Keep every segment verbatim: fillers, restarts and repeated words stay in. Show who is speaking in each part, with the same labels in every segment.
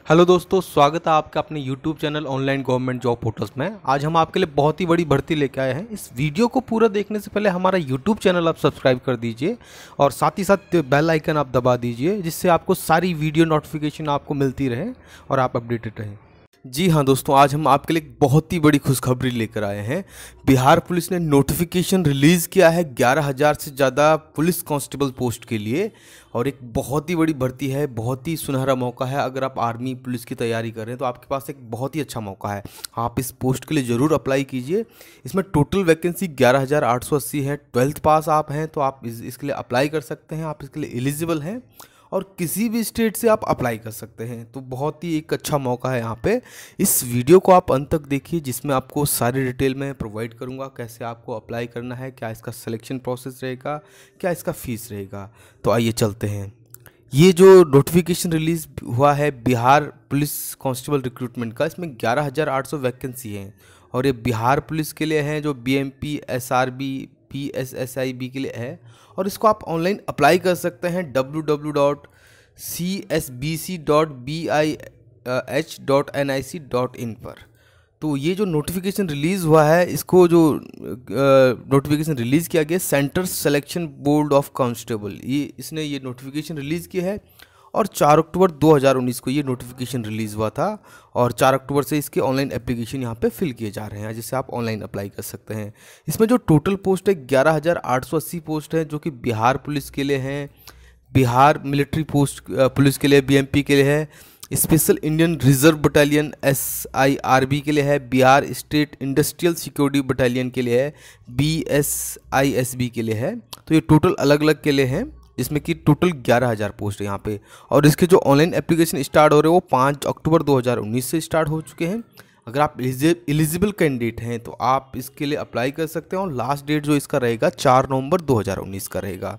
Speaker 1: Hello दोस्तों, स्वागत है आपका अपने YouTube channel online government job portals में। आज हम आपके लिए बहुत ही बड़ी भर्ती लेके आए हैं। इस वीडियो को पूरा देखने से पहले हमारा यूट्यूब चैनल आप सब्सक्राइब कर दीजिए और साथ ही साथ बेल आइकन आप दबा दीजिए, जिससे आपको सारी वीडियो नोटिफिकेशन आपको मिलती रहे और आप अपडेटेड रहें। जी हाँ दोस्तों, आज हम आपके लिए एक बहुत ही बड़ी खुशखबरी लेकर आए हैं। बिहार पुलिस ने नोटिफिकेशन रिलीज़ किया है ग्यारह हज़ार से ज़्यादा पुलिस कांस्टेबल पोस्ट के लिए, और एक बहुत ही बड़ी भर्ती है, बहुत ही सुनहरा मौका है। अगर आप आर्मी पुलिस की तैयारी कर रहे हैं तो आपके पास एक बहुत ही अच्छा मौका है। आप इस पोस्ट के लिए ज़रूर अप्लाई कीजिए। इसमें टोटल वैकेंसी ग्यारह हज़ार आठ सौ अस्सी है। ट्वेल्थ पास आप हैं तो आप इस, इसके लिए अप्लाई कर सकते हैं। आप इसके लिए एलिजिबल हैं और किसी भी स्टेट से आप अप्लाई कर सकते हैं। तो बहुत ही एक अच्छा मौका है यहाँ पे। इस वीडियो को आप अंत तक देखिए, जिसमें आपको सारी डिटेल में प्रोवाइड करूँगा, कैसे आपको अप्लाई करना है, क्या इसका सिलेक्शन प्रोसेस रहेगा, क्या इसका फ़ीस रहेगा। तो आइए चलते हैं। ये जो नोटिफिकेशन रिलीज़ हुआ है बिहार पुलिस कांस्टेबल रिक्रूटमेंट का, इसमें ग्यारह हज़ार आठ सौ वैकेंसी हैं और ये बिहार पुलिस के लिए हैं, जो B M P, S R B, B S S I B के लिए है। और इसको आप ऑनलाइन अप्लाई कर सकते हैं W W W dot C S B C dot B I H dot N I C dot in पर। तो ये जो नोटिफिकेशन रिलीज़ हुआ है, इसको जो नोटिफिकेशन रिलीज़ किया गया centre selection board of constable, ये इसने ये नोटिफिकेशन रिलीज़ किया है और चार अक्टूबर दो हज़ार उन्नीस को ये नोटिफिकेशन रिलीज़ हुआ था और चार अक्टूबर से इसके ऑनलाइन एप्लीकेशन यहाँ पे फिल किए जा रहे हैं, जिससे आप ऑनलाइन अप्लाई कर सकते हैं। इसमें जो टोटल पोस्ट है ग्यारह हज़ार आठ सौ अस्सी पोस्ट है, जो कि बिहार पुलिस के लिए हैं, बिहार मिलिट्री पोस्ट पुलिस के लिए बी एम पी के लिए है, special Indian reserve battalion S I R B के लिए है, Bihar state industrial security battalion के लिए है, B S I S B के लिए है। तो ये टोटल अलग अलग के लिए हैं, जिसमें कि टोटल ग्यारह हज़ार पोस्ट है यहाँ पे। और इसके जो ऑनलाइन एप्लीकेशन स्टार्ट हो रहे हैं वो पाँच अक्टूबर दो हज़ार उन्नीस से स्टार्ट हो चुके हैं। अगर आप एलिजिबल कैंडिडेट हैं तो आप इसके लिए अप्लाई कर सकते हैं और लास्ट डेट जो इसका रहेगा चार नवंबर दो हज़ार उन्नीस का रहेगा।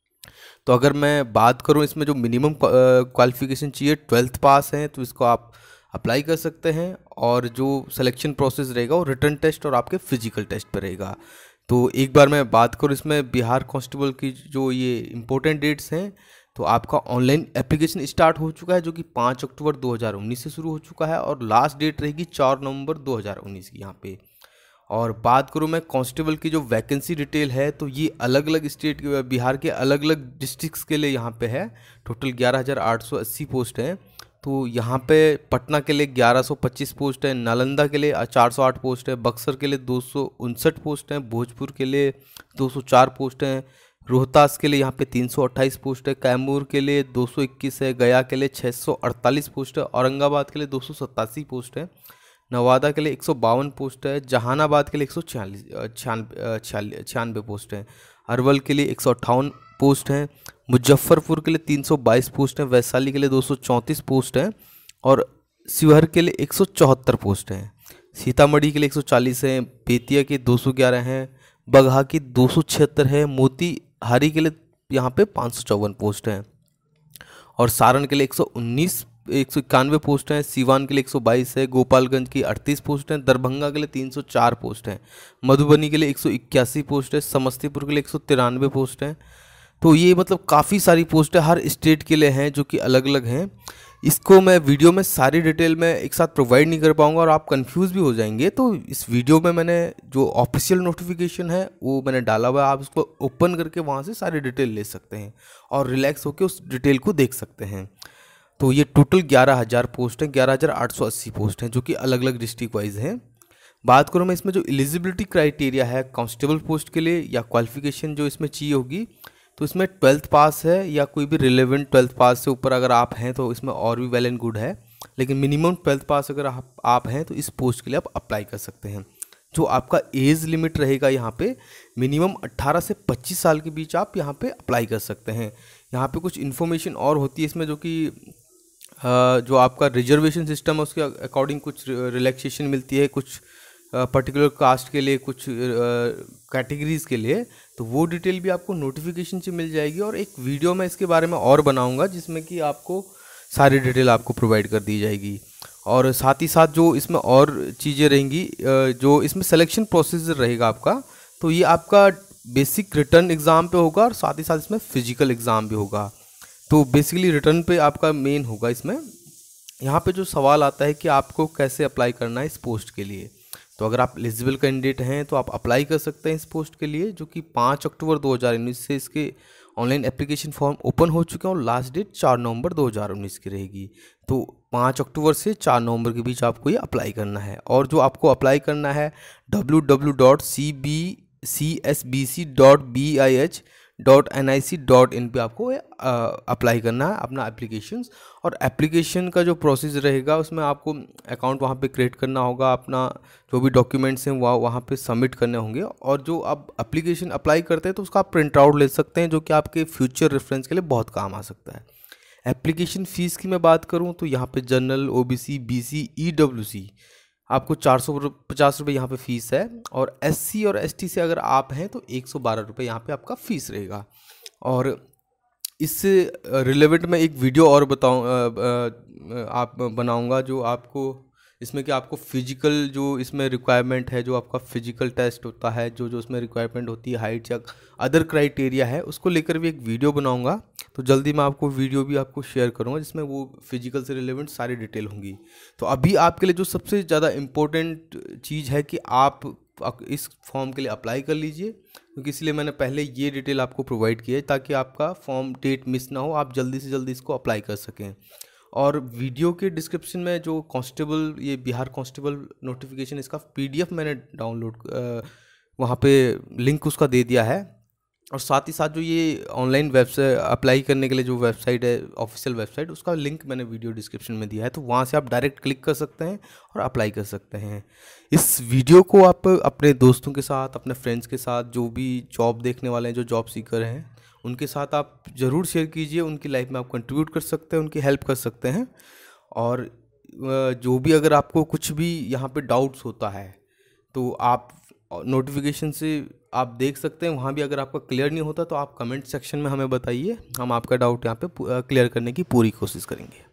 Speaker 1: तो अगर मैं बात करूं, इसमें जो मिनिमम क्वालिफिकेशन चाहिए ट्वेल्थ पास है, तो इसको आप अप्लाई कर सकते हैं। और जो सिलेक्शन प्रोसेस रहेगा वो रिटन टेस्ट और आपके फिजिकल टेस्ट पर रहेगा। तो एक बार मैं बात करूं इसमें बिहार कांस्टेबल की जो ये इम्पोर्टेंट डेट्स हैं, तो आपका ऑनलाइन एप्लीकेशन स्टार्ट हो चुका है, जो कि पाँच अक्टूबर दो हज़ार उन्नीस से शुरू हो चुका है और लास्ट डेट रहेगी चार नवंबर दो हज़ार उन्नीस की यहाँ पे। और बात करूं मैं कांस्टेबल की जो वैकेंसी डिटेल है, तो ये अलग अलग स्टेट के, बिहार के अलग अलग डिस्ट्रिक्ट्स के लिए यहाँ पे है। टोटल ग्यारह हज़ार आठ सौ अस्सी पोस्ट हैं। तो यहाँ पे पटना के लिए ग्यारह सौ पच्चीस पोस्ट है, नालंदा के लिए चार सौ आठ पोस्ट है, बक्सर के लिए दो सौ उनसठ पोस्ट हैं, भोजपुर के लिए दो सौ चार पोस्ट हैं, रोहतास के लिए यहाँ पे तीन सौ अट्ठाईस पोस्ट है, कैमूर के लिए दो सौ इक्कीस है, गया के लिए छः सौ अड़तालीस पोस्ट है, औरंगाबाद के लिए दो सौ सत्तासी पोस्ट है, नवादा के लिए एक सौ बावन पोस्ट है, जहानाबाद के लिए एक सौ छियालीस छियानवे छियानवे पोस्ट है, अरवल के लिए एक सौ अट्ठावन पोस्ट हैं, मुजफ्फरपुर के लिए तीन सौ बाईस पोस्ट हैं, वैशाली के लिए दो सौ चौंतीस पोस्ट हैं और शिवहर के लिए एक सौ चौहत्तर पोस्ट हैं, सीतामढ़ी के लिए एक सौ चालीस हैं, बेतिया के दो सौ ग्यारह हैं, बगहा की दो सौ छिहत्तर है, मोतीहारी के लिए यहाँ पे पाँच सौ चौवन पोस्ट हैं और सारण के लिए एक सौ उन्नीस एक सौ इक्यानवे पोस्ट हैं, सीवान के लिए एक सौ बाईस है, गोपालगंज की अड़तीस पोस्ट हैं, दरभंगा के लिए तीन सौ चार पोस्ट हैं, मधुबनी के लिए एक सौ इक्यासी पोस्ट है, समस्तीपुर के लिए एक सौ तिरानवे पोस्ट हैं। तो ये मतलब काफ़ी सारी पोस्ट है, हर स्टेट के लिए हैं, जो कि अलग अलग हैं। इसको मैं वीडियो में सारी डिटेल में एक साथ प्रोवाइड नहीं कर पाऊंगा और आप कंफ्यूज भी हो जाएंगे। तो इस वीडियो में मैंने जो ऑफिशियल नोटिफिकेशन है वो मैंने डाला हुआ है, आप उसको ओपन करके वहाँ से सारी डिटेल ले सकते हैं और रिलैक्स होकर उस डिटेल को देख सकते हैं। तो ये टोटल ग्यारह हज़ार पोस्ट हैं, ग्यारह हज़ार आठ सौ अस्सी पोस्ट हैं, जो कि अलग अलग डिस्ट्रिक्ट वाइज हैं। बात करूँ मैं इसमें जो एलिजिबिलिटी क्राइटेरिया है कांस्टेबल पोस्ट के लिए या क्वालिफिकेशन जो इसमें चाहिए होगी, तो इसमें ट्वेल्थ पास है या कोई भी रिलेवेंट ट्वेल्थ पास से ऊपर अगर आप हैं तो इसमें और भी वेल एंड गुड है, लेकिन मिनिमम ट्वेल्थ पास अगर आप, आप हैं तो इस पोस्ट के लिए आप अप्लाई कर सकते हैं। जो आपका एज लिमिट रहेगा यहाँ पे मिनिमम अट्ठारह से पच्चीस साल के बीच आप यहाँ पे अप्लाई कर सकते हैं। यहाँ पे कुछ इन्फॉर्मेशन और होती है इसमें, जो कि जो आपका रिजर्वेशन सिस्टम है उसके अकॉर्डिंग कुछ रिलैक्सेशन मिलती है, कुछ पर्टिकुलर कास्ट के लिए, कुछ कैटेगरीज़ के लिए। तो वो डिटेल भी आपको नोटिफिकेशन से मिल जाएगी और एक वीडियो में इसके बारे में और बनाऊंगा, जिसमें कि आपको सारी डिटेल आपको प्रोवाइड कर दी जाएगी। और साथ ही साथ जो इसमें और चीज़ें रहेंगी, जो इसमें सिलेक्शन प्रोसीजर रहेगा आपका, तो ये आपका बेसिक रिटर्न एग्ज़ाम पे होगा और साथ ही साथ इसमें फिजिकल एग्ज़ाम भी होगा। तो बेसिकली रिटर्न पे आपका मेन होगा इसमें। यहाँ पे जो सवाल आता है कि आपको कैसे अप्लाई करना है इस पोस्ट के लिए। तो अगर आप एलिजिबल कैंडिडेट हैं तो आप अप्लाई कर सकते हैं इस पोस्ट के लिए, जो कि पाँच अक्टूबर दो हज़ार उन्नीस से इसके ऑनलाइन एप्लीकेशन फॉर्म ओपन हो चुके हैं और लास्ट डेट चार नवंबर दो हज़ार उन्नीस की रहेगी। तो पाँच अक्टूबर से चार नवंबर के बीच आपको ये अप्लाई करना है। और जो आपको अप्लाई करना है W W W dot C B C S B C dot B I H dot N I C dot in पर आपको अप्लाई करना है अपना एप्लीकेशंस। और एप्लीकेशन का जो प्रोसेस रहेगा उसमें आपको अकाउंट वहाँ पे क्रिएट करना होगा, अपना जो भी डॉक्यूमेंट्स हैं वह वहाँ पे सबमिट करने होंगे। और जो आप एप्लीकेशन अप्लाई करते हैं तो उसका आप प्रिंट आउट ले सकते हैं, जो कि आपके फ्यूचर रेफरेंस के लिए बहुत काम आ सकता है। एप्लीकेशन फ़ीस की मैं बात करूँ तो यहाँ पे general, O B C, B C, E W C आपको चार सौ पचास रुपये यहाँ पे फ़ीस है। और एस सी और एस टी से अगर आप हैं तो एक सौ बारह रुपये यहाँ पे आपका फ़ीस रहेगा। और इससे रिलेवेंट मैं एक वीडियो और बताऊँ आप बनाऊँगा, जो आपको इसमें कि आपको फिजिकल जो इसमें रिक्वायरमेंट है, जो आपका फिजिकल टेस्ट होता है, जो जो उसमें रिक्वायरमेंट होती है, हाइट या अदर क्राइटेरिया है, उसको लेकर भी एक वीडियो बनाऊंगा। तो जल्दी मैं आपको वीडियो भी आपको शेयर करूंगा जिसमें वो फिजिकल से रिलेवेंट सारी डिटेल होंगी। तो अभी आपके लिए जो सबसे ज़्यादा इम्पोर्टेंट चीज़ है कि आप इस फॉर्म के लिए अप्लाई कर लीजिए, क्योंकि इसलिए मैंने पहले ये डिटेल आपको प्रोवाइड की है ताकि आपका फॉर्म डेट मिस ना हो, आप जल्दी से जल्दी इसको अप्लाई कर सकें। और वीडियो के डिस्क्रिप्शन में जो कांस्टेबल, ये बिहार कांस्टेबल नोटिफिकेशन, इसका पीडीएफ मैंने डाउनलोड वहाँ पे लिंक उसका दे दिया है। और साथ ही साथ जो ये ऑनलाइन वेबसाइट अप्लाई करने के लिए जो वेबसाइट है, ऑफिशियल वेबसाइट, उसका लिंक मैंने वीडियो डिस्क्रिप्शन में दिया है, तो वहाँ से आप डायरेक्ट क्लिक कर सकते हैं और अप्लाई कर सकते हैं। इस वीडियो को आप अपने दोस्तों के साथ, अपने फ्रेंड्स के साथ, जो भी जॉब देखने वाले हैं, जो जॉब सीकर हैं, उनके साथ आप ज़रूर शेयर कीजिए। उनकी लाइफ में आप कंट्रीब्यूट कर सकते हैं, उनकी हेल्प कर सकते हैं। और जो भी अगर आपको कुछ भी यहाँ पे डाउट्स होता है तो आप नोटिफिकेशन से आप देख सकते हैं, वहाँ भी अगर आपका क्लियर नहीं होता तो आप कमेंट सेक्शन में हमें बताइए, हम आपका डाउट यहाँ पे क्लियर करने की पूरी कोशिश करेंगे।